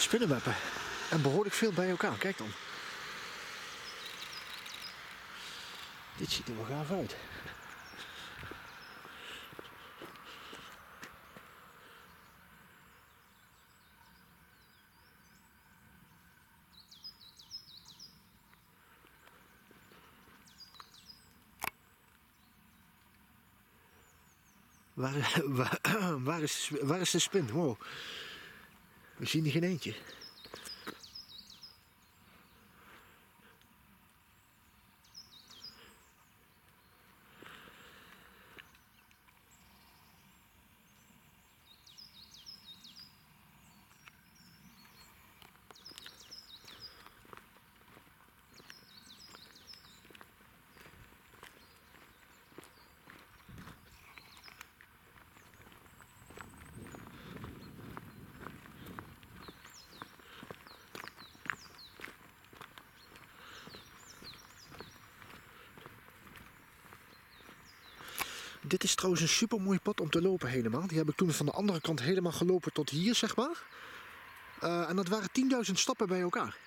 spinnenwebben. En behoorlijk veel bij elkaar. Kijk dan. Dit ziet er wel gaaf uit. Waar is de spin? Wow. We zien er geen eentje. Dit is trouwens een super mooi pad om te lopen helemaal. Die heb ik toen van de andere kant helemaal gelopen tot hier, zeg maar. En dat waren 10.000 stappen bij elkaar.